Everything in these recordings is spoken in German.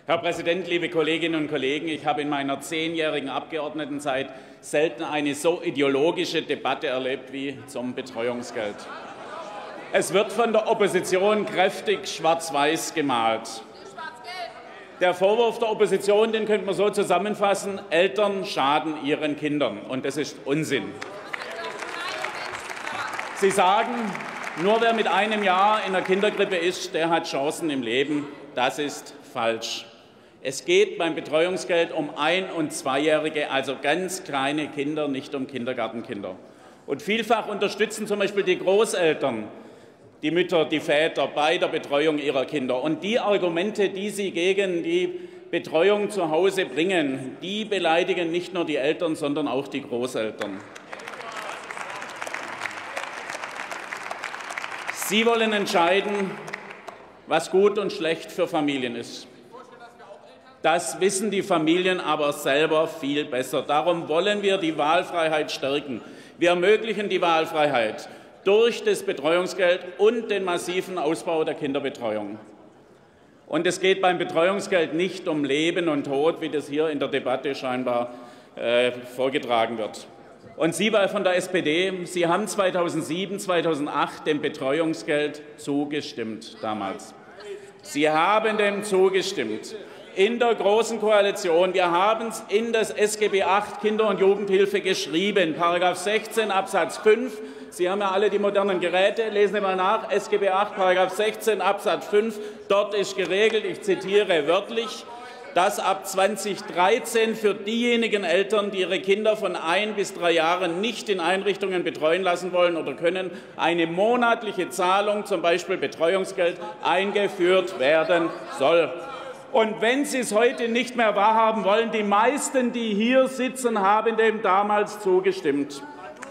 Herr Präsident, liebe Kolleginnen und Kollegen! Ich habe in meiner 10-jährigen Abgeordnetenzeit selten eine so ideologische Debatte erlebt wie zum Betreuungsgeld. Es wird von der Opposition kräftig schwarz-weiß gemalt. Der Vorwurf der Opposition, den könnte man so zusammenfassen: Eltern schaden ihren Kindern. Und das ist Unsinn. Sie sagen, nur wer mit einem Jahr in der Kinderkrippe ist, der hat Chancen im Leben. Das ist falsch. Es geht beim Betreuungsgeld um 1- und 2-Jährige, also ganz kleine Kinder, nicht um Kindergartenkinder. Und vielfach unterstützen zum Beispiel die Großeltern, die Mütter, die Väter bei der Betreuung ihrer Kinder. Und die Argumente, die sie gegen die Betreuung zu Hause bringen, die beleidigen nicht nur die Eltern, sondern auch die Großeltern. Sie wollen entscheiden, was gut und schlecht für Familien ist. Das wissen die Familien aber selber viel besser. Darum wollen wir die Wahlfreiheit stärken. Wir ermöglichen die Wahlfreiheit durch das Betreuungsgeld und den massiven Ausbau der Kinderbetreuung. Und es geht beim Betreuungsgeld nicht um Leben und Tod, wie das hier in der Debatte scheinbar vorgetragen wird. Und Sie von der SPD, Sie haben 2007, 2008 dem Betreuungsgeld zugestimmt damals. Sie haben dem zugestimmt. In der Großen Koalition. Wir haben es in das SGB VIII Kinder- und Jugendhilfe geschrieben, § 16 Absatz 5. Sie haben ja alle die modernen Geräte, lesen Sie mal nach, SGB VIII, § 16 Absatz 5. Dort ist geregelt, ich zitiere wörtlich, dass ab 2013 für diejenigen Eltern, die ihre Kinder von 1 bis 3 Jahren nicht in Einrichtungen betreuen lassen wollen oder können, eine monatliche Zahlung, zum Beispiel Betreuungsgeld, eingeführt werden soll. Und wenn Sie es heute nicht mehr wahrhaben wollen, die meisten, die hier sitzen, haben dem damals zugestimmt.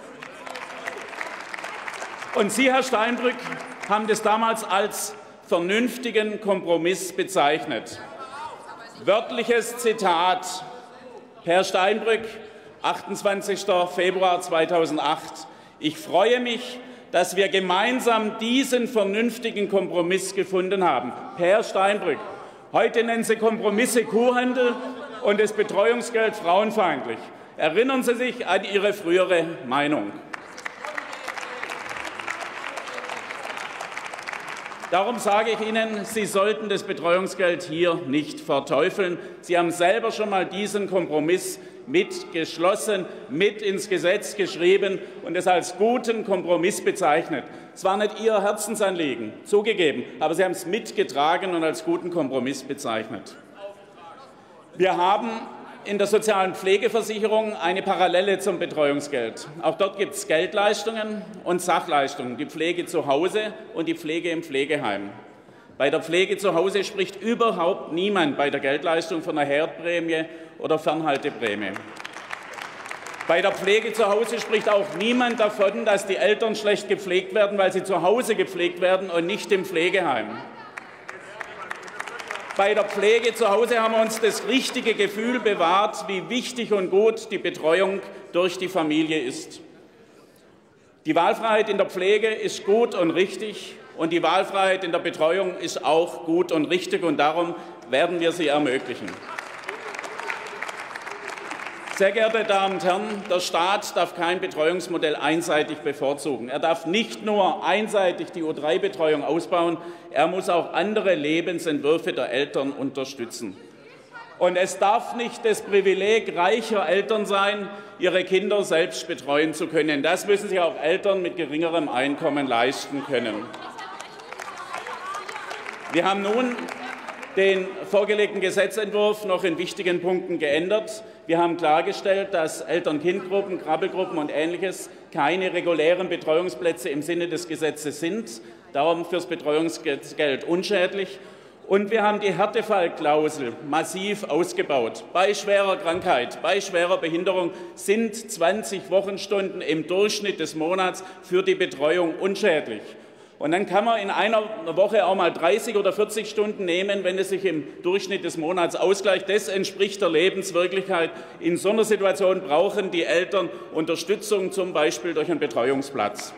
Und Sie, Herr Steinbrück, haben das damals als vernünftigen Kompromiss bezeichnet. Wörtliches Zitat, Herr Steinbrück, 28. Februar 2008. Ich freue mich, dass wir gemeinsam diesen vernünftigen Kompromiss gefunden haben. Herr Steinbrück, heute nennen Sie Kompromisse Kuhhandel und das Betreuungsgeld frauenfeindlich. Erinnern Sie sich an Ihre frühere Meinung. Darum sage ich Ihnen, Sie sollten das Betreuungsgeld hier nicht verteufeln. Sie haben selber schon mal diesen Kompromiss mitgeschlossen, mit ins Gesetz geschrieben und es als guten Kompromiss bezeichnet. Es war nicht Ihr Herzensanliegen, zugegeben, aber Sie haben es mitgetragen und als guten Kompromiss bezeichnet. Wir haben in der sozialen Pflegeversicherung eine Parallele zum Betreuungsgeld. Auch dort gibt es Geldleistungen und Sachleistungen, die Pflege zu Hause und die Pflege im Pflegeheim. Bei der Pflege zu Hause spricht überhaupt niemand bei der Geldleistung von einer Herdprämie oder Fernhalteprämie. Bei der Pflege zu Hause spricht auch niemand davon, dass die Eltern schlecht gepflegt werden, weil sie zu Hause gepflegt werden und nicht im Pflegeheim. Bei der Pflege zu Hause haben wir uns das richtige Gefühl bewahrt, wie wichtig und gut die Betreuung durch die Familie ist. Die Wahlfreiheit in der Pflege ist gut und richtig, und die Wahlfreiheit in der Betreuung ist auch gut und richtig, und darum werden wir sie ermöglichen. Sehr geehrte Damen und Herren, der Staat darf kein Betreuungsmodell einseitig bevorzugen. Er darf nicht nur einseitig die U3-Betreuung ausbauen, er muss auch andere Lebensentwürfe der Eltern unterstützen. Und es darf nicht das Privileg reicher Eltern sein, ihre Kinder selbst betreuen zu können. Das müssen sich auch Eltern mit geringerem Einkommen leisten können. Wir haben nun den vorgelegten Gesetzentwurf noch in wichtigen Punkten geändert. Wir haben klargestellt, dass Eltern-Kind-Gruppen, Krabbelgruppen und Ähnliches keine regulären Betreuungsplätze im Sinne des Gesetzes sind, darum fürs Betreuungsgeld unschädlich. Und wir haben die Härtefallklausel massiv ausgebaut. Bei schwerer Krankheit, bei schwerer Behinderung sind 20 Wochenstunden im Durchschnitt des Monats für die Betreuung unschädlich. Und dann kann man in einer Woche auch mal 30 oder 40 Stunden nehmen, wenn es sich im Durchschnitt des Monats ausgleicht. Das entspricht der Lebenswirklichkeit. In so einer Situation brauchen die Eltern Unterstützung, zum Beispiel durch einen Betreuungsplatz.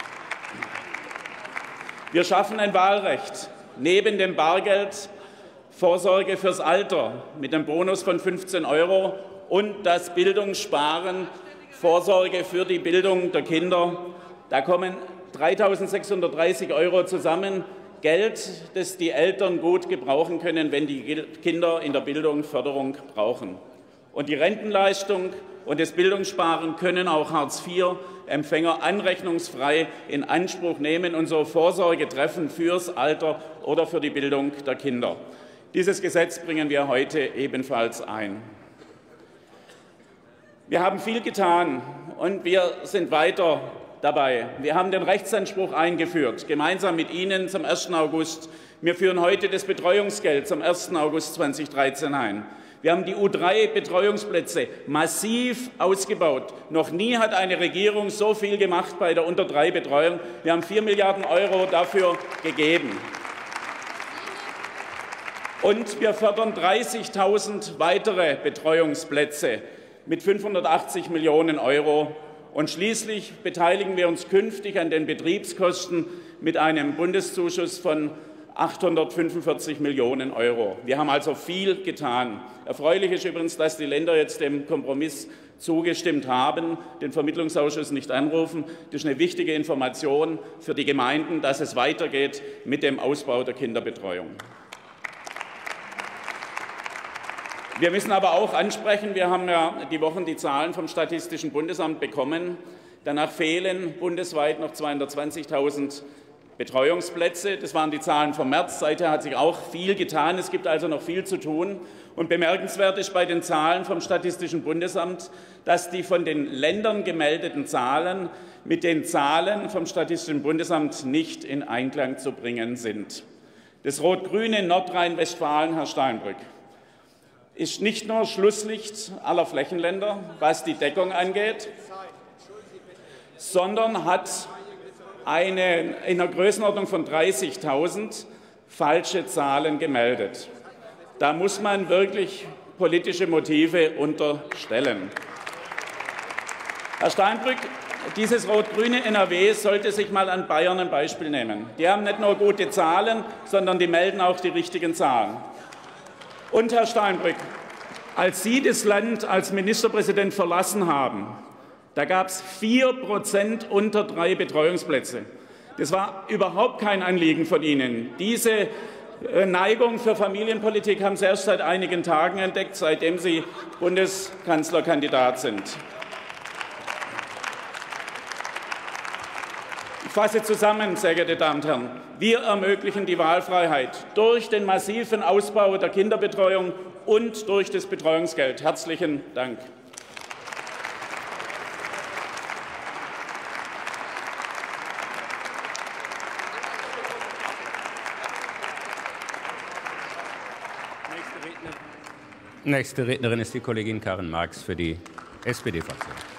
Wir schaffen ein Wahlrecht. Neben dem Bargeld Vorsorge fürs Alter mit einem Bonus von 15 € und das Bildungssparen, Vorsorge für die Bildung der Kinder. Da kommen 3.630 € zusammen, Geld, das die Eltern gut gebrauchen können, wenn die Kinder in der Bildung Förderung brauchen. Und die Rentenleistung und das Bildungssparen können auch Hartz-IV-Empfänger anrechnungsfrei in Anspruch nehmen und so Vorsorge treffen fürs Alter oder für die Bildung der Kinder. Dieses Gesetz bringen wir heute ebenfalls ein. Wir haben viel getan und wir sind weiter dabei. Wir haben den Rechtsanspruch eingeführt, gemeinsam mit Ihnen zum 1. August. Wir führen heute das Betreuungsgeld zum 1. August 2013 ein. Wir haben die U3-Betreuungsplätze massiv ausgebaut. Noch nie hat eine Regierung so viel gemacht bei der Unter-3-Betreuung. Wir haben 4 Milliarden € dafür gegeben. Und wir fördern 30.000 weitere Betreuungsplätze mit 580 Millionen €. Und schließlich beteiligen wir uns künftig an den Betriebskosten mit einem Bundeszuschuss von 845 Millionen €. Wir haben also viel getan. Erfreulich ist übrigens, dass die Länder jetzt dem Kompromiss zugestimmt haben, den Vermittlungsausschuss nicht anrufen. Das ist eine wichtige Information für die Gemeinden, dass es weitergeht mit dem Ausbau der Kinderbetreuung. Wir müssen aber auch ansprechen, wir haben ja die Wochen die Zahlen vom Statistischen Bundesamt bekommen. Danach fehlen bundesweit noch 220.000 Betreuungsplätze. Das waren die Zahlen vom März. Seither hat sich auch viel getan. Es gibt also noch viel zu tun. Und bemerkenswert ist bei den Zahlen vom Statistischen Bundesamt, dass die von den Ländern gemeldeten Zahlen mit den Zahlen vom Statistischen Bundesamt nicht in Einklang zu bringen sind. Das rot-grüne Nordrhein-Westfalen, Herr Steinbrück, ist nicht nur Schlusslicht aller Flächenländer, was die Deckung angeht, sondern hat in einer Größenordnung von 30.000 falsche Zahlen gemeldet. Da muss man wirklich politische Motive unterstellen. Herr Steinbrück, dieses rot-grüne NRW sollte sich mal an Bayern ein Beispiel nehmen. Die haben nicht nur gute Zahlen, sondern die melden auch die richtigen Zahlen. Und, Herr Steinbrück, als Sie das Land als Ministerpräsident verlassen haben, da gab es 4% Unter-3 Betreuungsplätze. Das war überhaupt kein Anliegen von Ihnen. Diese Neigung für Familienpolitik haben Sie erst seit einigen Tagen entdeckt, seitdem Sie Bundeskanzlerkandidat sind. Ich fasse zusammen, sehr geehrte Damen und Herren. Wir ermöglichen die Wahlfreiheit durch den massiven Ausbau der Kinderbetreuung und durch das Betreuungsgeld. Herzlichen Dank. Nächste Rednerin ist die Kollegin Karin Marx für die SPD-Fraktion.